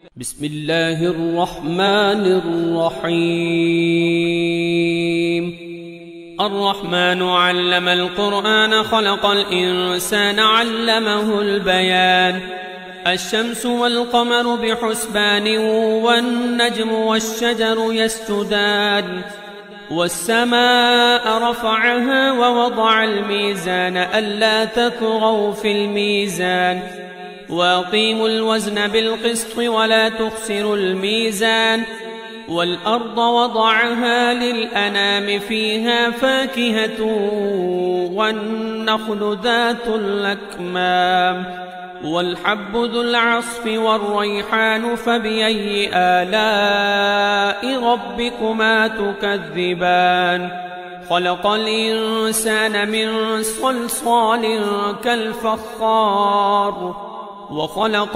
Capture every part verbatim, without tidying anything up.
بسم الله الرحمن الرحيم. الرحمن علم القرآن خلق الإنسان علمه البيان. الشمس والقمر بحسبان والنجم والشجر يسجدان. والسماء رفعها ووضع الميزان ألا تطغوا في الميزان وأقيموا الوزن بالقسط ولا تخسروا الميزان. والأرض وضعها للأنام فيها فاكهة والنخل ذات الأكمام والحب ذو العصف والريحان فبأي آلاء ربكما تكذبان. خلق الإنسان من صلصال كالفخار وخلق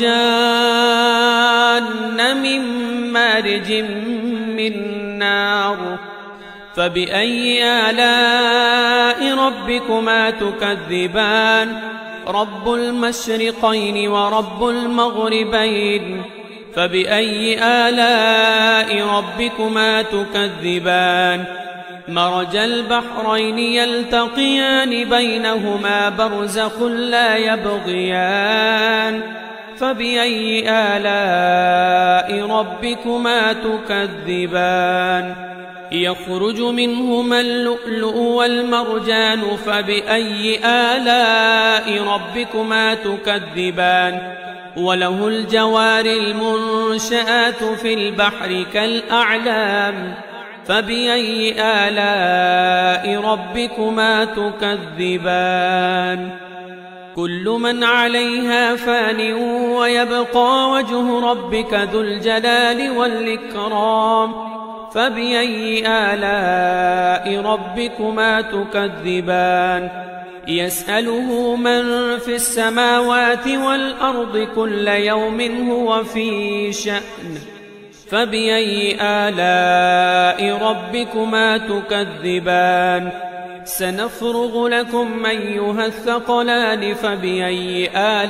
الجان من مارج من نار فبأي آلاء ربكما تكذبان. رب المشرقين ورب المغربين فبأي آلاء ربكما تكذبان. مرج البحرين يلتقيان بينهما برزخ لا يبغيان فبأي آلاء ربكما تكذبان. يخرج منهما اللؤلؤ والمرجان فبأي آلاء ربكما تكذبان. وله الجوار المنشآت في البحر كالأعلام فبأي آلاء ربكما تكذبان. كل من عليها فان ويبقى وجه ربك ذو الجلال والإكرام فبأي آلاء ربكما تكذبان. يسأله من في السماوات والأرض كل يوم هو في شأن فبأي آلاء ربكما تكذبان. سنفرغ لكم أيها الثقلان فبأي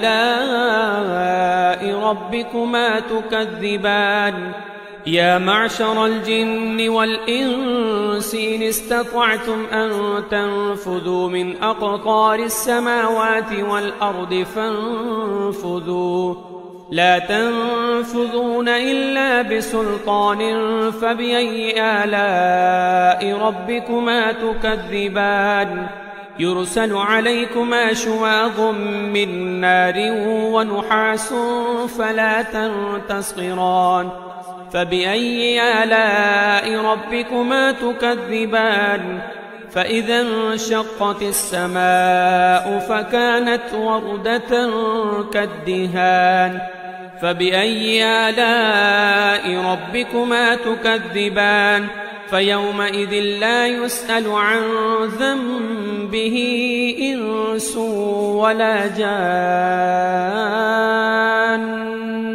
آلاء ربكما تكذبان. يا معشر الجن والإنس إن استطعتم أن تنفذوا من أقطار السماوات والأرض فانفذوا لا تنفذون إلا بسلطان فبأي آلاء ربكما تكذبان. يرسل عليكما شواظ من نار ونحاس فلا تنتصران فبأي آلاء ربكما تكذبان. فإذا انشقت السماء فكانت وردة كالدهان فبأي آلاء ربكما تكذبان. فيومئذ لا يسأل عن ذنبه إنس ولا جان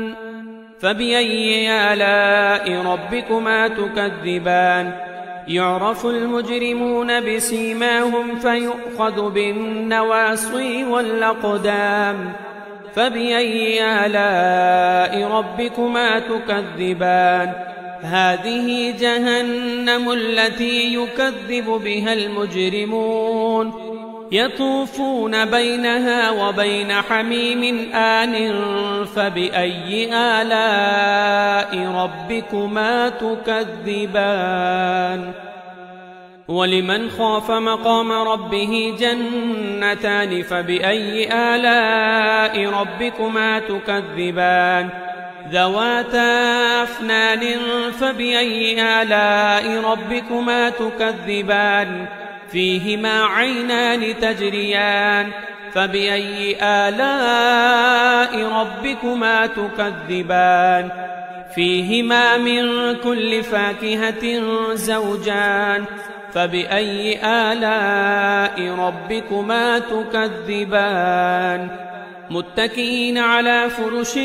فبأي آلاء ربكما تكذبان. يعرف المجرمون بسيماهم فيؤخذ بالنواصي والأقدام فبأي آلاء ربكما تكذبان. هذه جهنم التي يكذب بها المجرمون يطوفون بينها وبين حميم آن فبأي آلاء ربكما تكذبان. ولمن خاف مقام ربه جنتان فبأي آلاء ربكما تكذبان. ذواتا أفنان فبأي آلاء ربكما تكذبان. فيهما عينان تجريان فبأي آلاء ربكما تكذبان. فيهما من كل فاكهة زوجان فبأي آلاء ربكما تكذبان. متكئين على فرش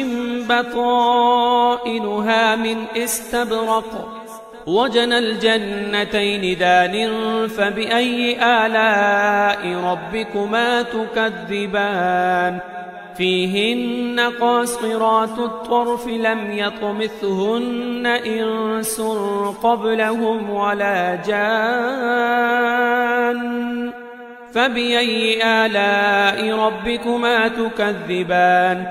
بطائنها من استبرق وجنى الجنتين دان فبأي آلاء ربكما تكذبان. فيهن قاصرات الطرف لم يطمثهن إنس قبلهم ولا جان فبأي آلاء ربكما تكذبان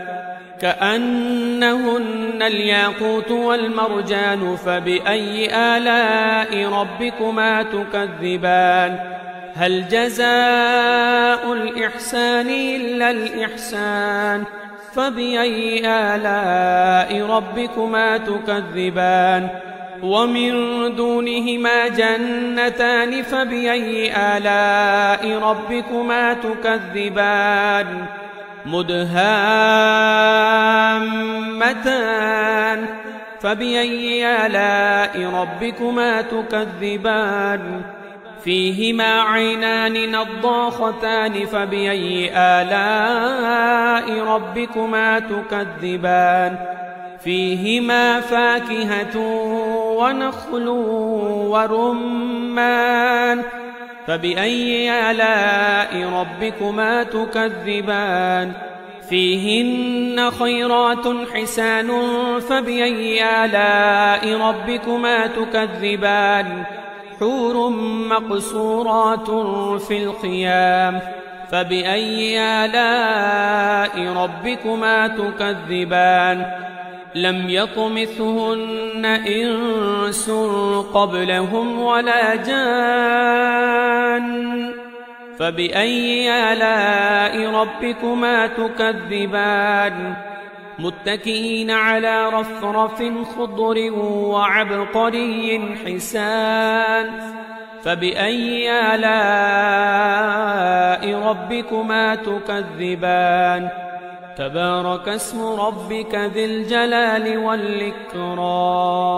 كأنهن الياقوت والمرجان فبأي آلاء ربكما تكذبان هل جزاء الإحسان إلا الإحسان فبأي آلاء ربكما تكذبان ومن دونهما جنتان فبأي آلاء ربكما تكذبان مدهامتان فبأي آلاء ربكما تكذبان فيهما عينان نضاختان فبأي آلاء ربكما تكذبان فيهما فاكهة ونخل ورمان فبأي آلاء ربكما تكذبان فيهن خيرات حسان فبأي آلاء ربكما تكذبان حور مقصورات في الخيام فبأي آلاء ربكما تكذبان لم يطمثهن إنس قبلهم ولا جان فبأي آلاء ربكما تكذبان متكئين على رفرف خضر وعبقري حسان فبأي آلاء ربكما تكذبان تبارك اسم ربك ذي الجلال والإكرام